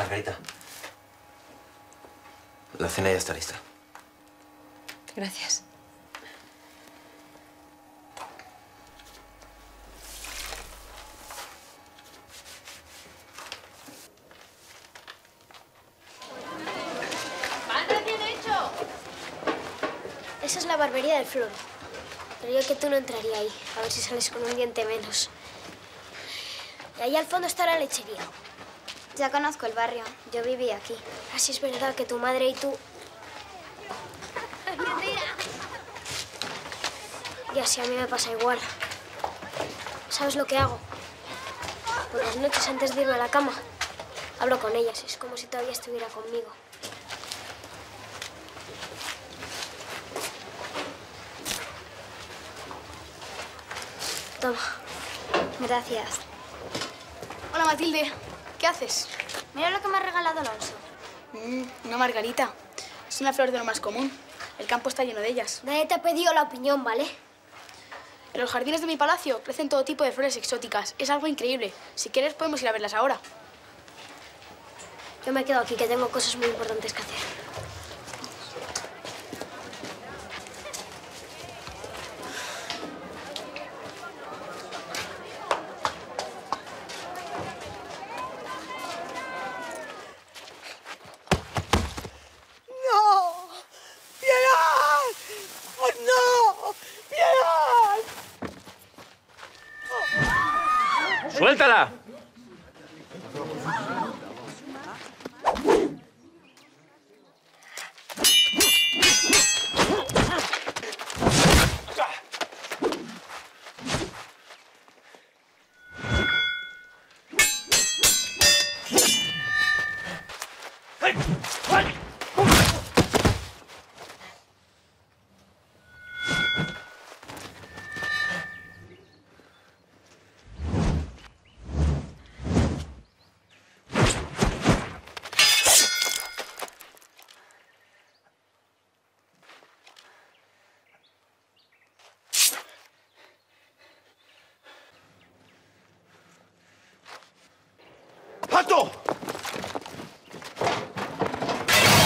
Margarita, la cena ya está lista. Gracias. ¡Pan recién hecho! Esa es la barbería del Floro. Pero yo que tú no entraría ahí. A ver si sales con un diente menos. Y ahí al fondo está la lechería. Ya conozco el barrio. Yo vivía aquí. Así es verdad que tu madre y tú... ¡Mentira! Y así a mí me pasa igual. ¿Sabes lo que hago? Por las noches antes de irme a la cama, hablo con ellas. Es como si todavía estuviera conmigo. Toma. Gracias. Hola, Matilde. ¿Qué haces? Mira lo que me ha regalado Alonso. Una margarita. Es una flor de lo más común. El campo está lleno de ellas. Nadie te ha pedido la opinión, ¿vale? En los jardines de mi palacio crecen todo tipo de flores exóticas. Es algo increíble. Si quieres, podemos ir a verlas ahora. Yo me quedo aquí, que tengo cosas muy importantes que hacer. ¡Suéltala! ¡Alto!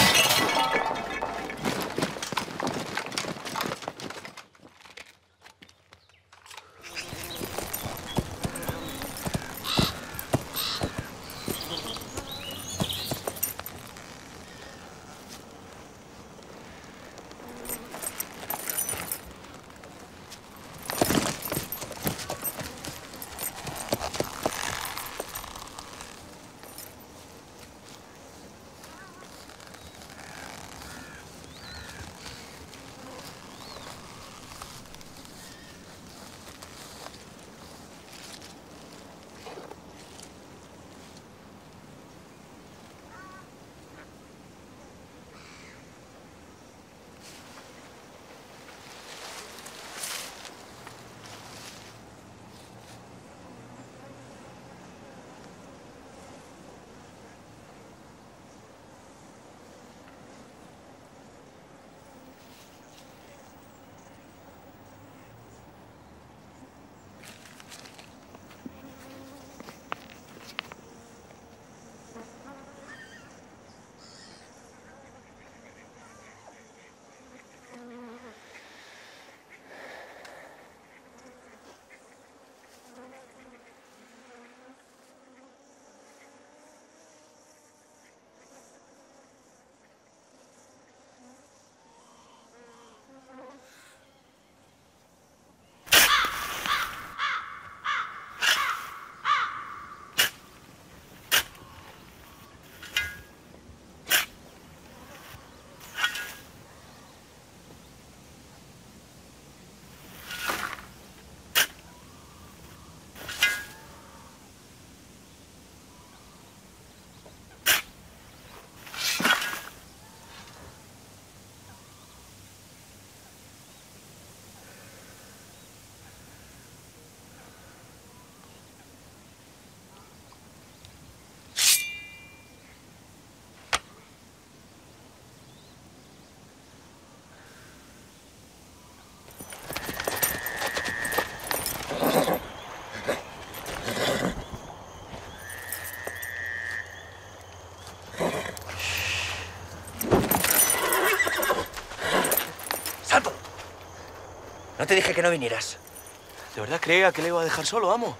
te dije que no vinieras? ¿De verdad creía que le iba a dejar solo, amo?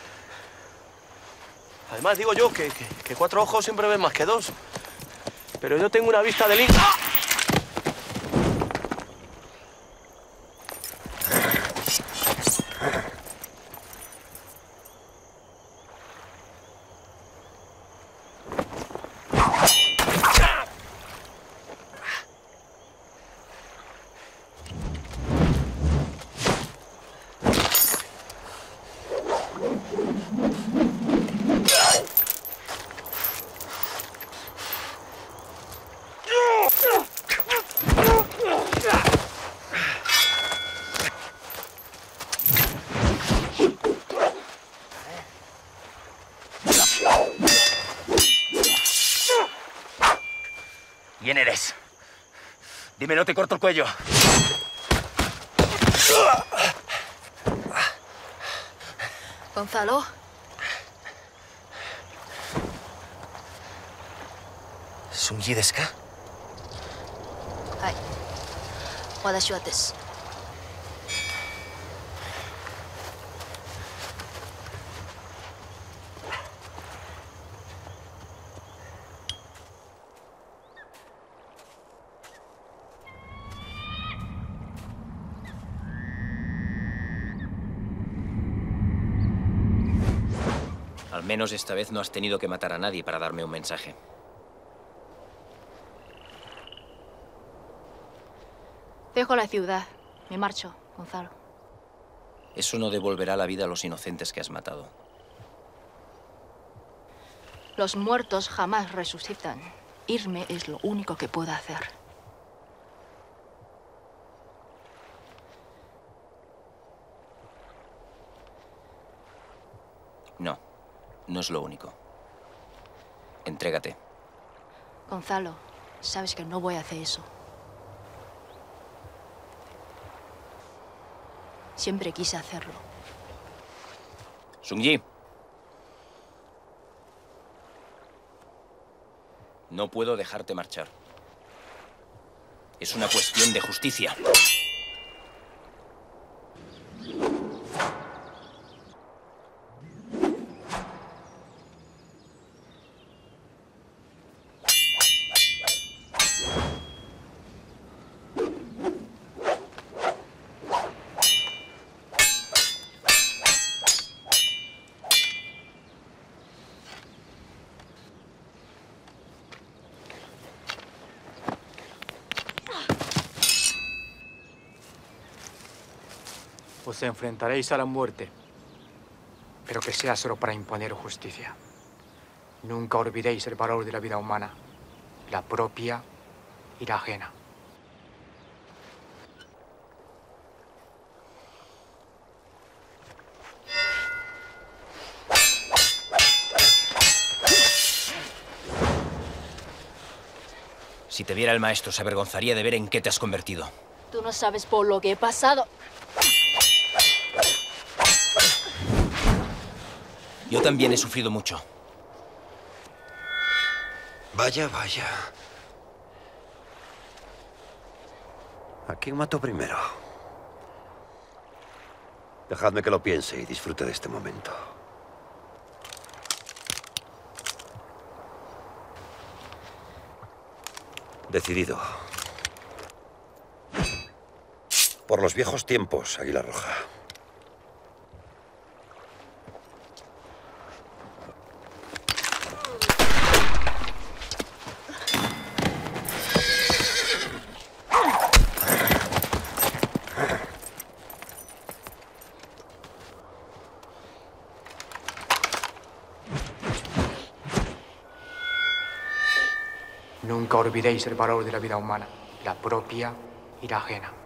Además, digo yo que 4 ojos siempre ven más que 2. Pero yo tengo una vista de lince. ¡Ah! ¿Quién eres? Dime, no te corto el cuello. Gonzalo. ¿Sunji desu ka? はい。私はです。 Al menos esta vez no has tenido que matar a nadie para darme un mensaje. Dejo la ciudad. Me marcho, Gonzalo. Eso no devolverá la vida a los inocentes que has matado. Los muertos jamás resucitan. Irme es lo único que puedo hacer. No, no es lo único. Entrégate. Gonzalo, sabes que no voy a hacer eso. Siempre quise hacerlo. Sunji. No puedo dejarte marchar. Es una cuestión de justicia. Os enfrentaréis a la muerte, pero que sea solo para imponer justicia. Nunca olvidéis el valor de la vida humana, la propia y la ajena. Si te viera el maestro, se avergonzaría de ver en qué te has convertido. Tú no sabes por lo que he pasado. Yo también he sufrido mucho. Vaya, vaya. ¿A quién mató primero? Dejadme que lo piense y disfrute de este momento. Decidido. Por los viejos tiempos, Águila Roja. Nunca olvidéis el valor de la vida humana, la propia y la ajena.